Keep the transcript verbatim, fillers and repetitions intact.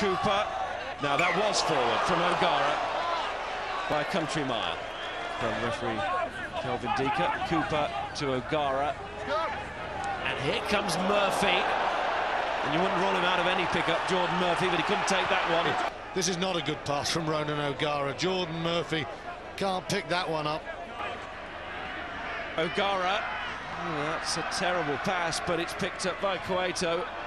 Cooper. Now that was forward from O'Gara by a country mile. From referee Kelvin Deaker. Cooper to O'Gara. And here comes Murphy. And you wouldn't rule him out of any pickup, Geordan Murphy, but he couldn't take that one. This is not a good pass from Ronan O'Gara. Geordan Murphy can't pick that one up. O'Gara, oh, that's a terrible pass, but it's picked up by Cueto.